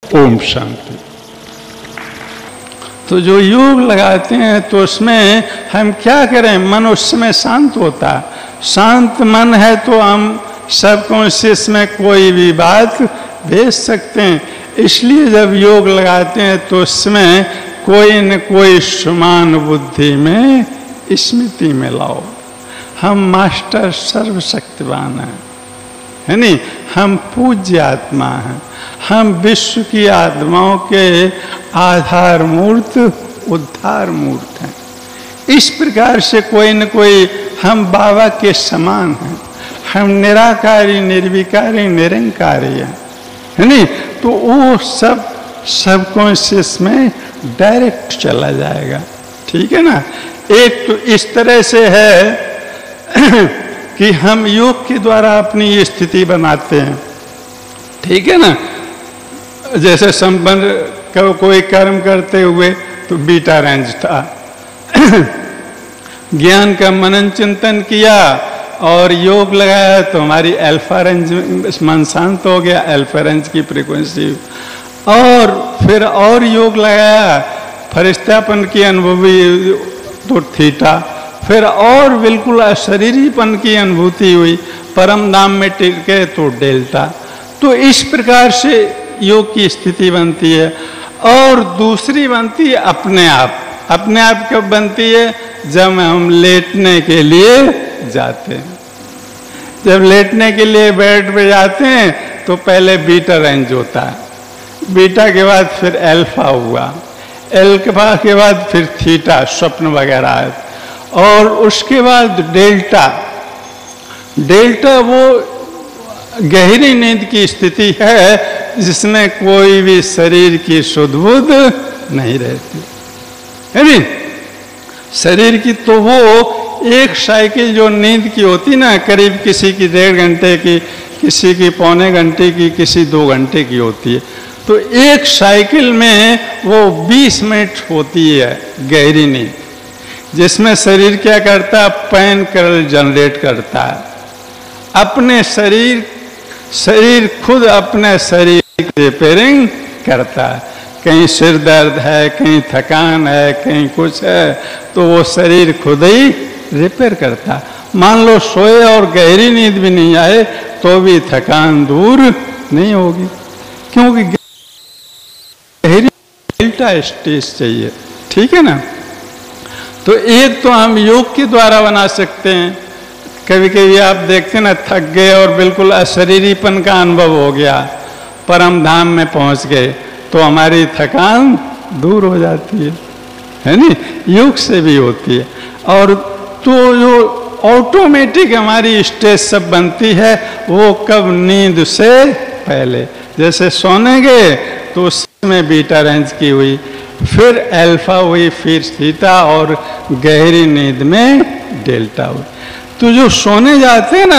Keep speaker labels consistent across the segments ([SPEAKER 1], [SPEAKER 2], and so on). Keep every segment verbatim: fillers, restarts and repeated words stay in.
[SPEAKER 1] ओम शांति। तो जो योग लगाते हैं तो उसमें हम क्या करें, मन उस समय शांत होता है। शांत मन है तो हम सबकॉन्शियस में कोई भी बात भेज सकते हैं। इसलिए जब योग लगाते हैं तो उसमें कोई न कोई समान बुद्धि में स्मृति में लाओ। हम मास्टर सर्वशक्तिवान हैं, है नहीं, हम पूज्य आत्मा हैं, हम विश्व की आत्माओं के आधार मूर्त उद्धार मूर्त हैं। इस प्रकार से कोई न कोई हम बाबा के समान हैं। हम निराकारी निर्विकारी निरंकारी हैं, है नहीं। तो वो सब सबकॉन्शियस में डायरेक्ट चला जाएगा, ठीक है ना। एक तो इस तरह से है कि हम योग के द्वारा अपनी स्थिति बनाते हैं, ठीक है ना। जैसे संबंध को कोई कर्म करते हुए तो बीटा रेंज था ज्ञान का मनन चिंतन किया और योग लगाया तो हमारी अल्फा रेंज, मन शांत हो गया, अल्फा रेंज की फ्रीक्वेंसी। और फिर और योग लगाया, फरिश्तापन की अनुभूति तो थीटा, फिर और बिल्कुल अशरीरीपन की अनुभूति हुई, परम धाम में टिके तो डेल्टा। तो इस प्रकार से योग की स्थिति बनती है। और दूसरी बनती है अपने आप। अपने आप कब बनती है, जब हम लेटने के लिए जाते हैं। जब लेटने के लिए बेड पे जाते हैं तो पहले बीटा रेंज होता है, बीटा के बाद फिर अल्फा हुआ, अल्फा के बाद फिर थीटा, स्वप्न वगैरह है, और उसके बाद डेल्टा। डेल्टा वो गहरी नींद की स्थिति है जिसमें कोई भी शरीर की सुध बुध नहीं रहती, है नहीं। शरीर की तो वो एक साइकिल जो नींद की होती ना, करीब किसी की डेढ़ घंटे की, किसी की पौने घंटे की, किसी दो घंटे की होती है। तो एक साइकिल में वो बीस मिनट होती है गहरी नींद, जिसमें शरीर क्या करता है, पैन करल जनरेट करता है। अपने शरीर शरीर खुद अपने शरीर की रिपेयरिंग करता है। कहीं सिर दर्द है, कहीं थकान है, कहीं कुछ है, तो वो शरीर खुद ही रिपेयर करता है। मान लो सोए और गहरी नींद भी नहीं आए तो भी थकान दूर नहीं होगी, क्योंकि गहरी डेल्टा स्टेज चाहिए, ठीक है ना। तो एक तो हम योग के द्वारा बना सकते हैं। कभी कभी आप देखते ना, थक गए और बिल्कुल अशरीरीपन का अनुभव हो गया, परम धाम में पहुंच गए, तो हमारी थकान दूर हो जाती है, है नहीं। योग से भी होती है। और तो जो ऑटोमेटिक हमारी स्टेज सब बनती है वो कब, नींद से पहले। जैसे सोने गए तो उसमें बीटा रेंज की हुई, फिर अल्फा हुई, फिर थीटा, और गहरी नींद में डेल्टा हुई। तो जो सोने जाते हैं ना,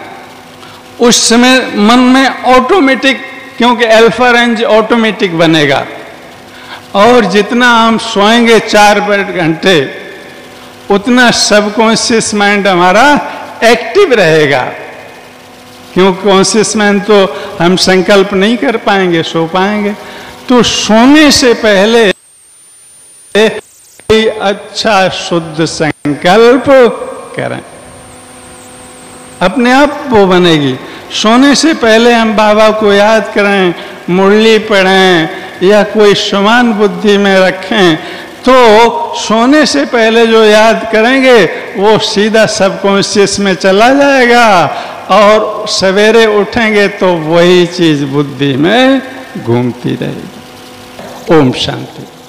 [SPEAKER 1] उस समय मन में ऑटोमेटिक, क्योंकि अल्फा रेंज ऑटोमेटिक बनेगा, और जितना हम सोएंगे चार घंटे उतना सबकॉन्शियस माइंड हमारा एक्टिव रहेगा। क्योंकि कॉन्शियस माइंड तो हम संकल्प नहीं कर पाएंगे, सो पाएंगे। तो सोने से पहले कोई अच्छा शुद्ध संकल्प करें, अपने आप वो बनेगी। सोने से पहले हम बाबा को याद करें, मुरली पढ़ें या कोई समान बुद्धि में रखें, तो सोने से पहले जो याद करेंगे वो सीधा सबकॉन्शियस में चला जाएगा, और सवेरे उठेंगे तो वही चीज बुद्धि में घूमती रहेगी। ओम शांति।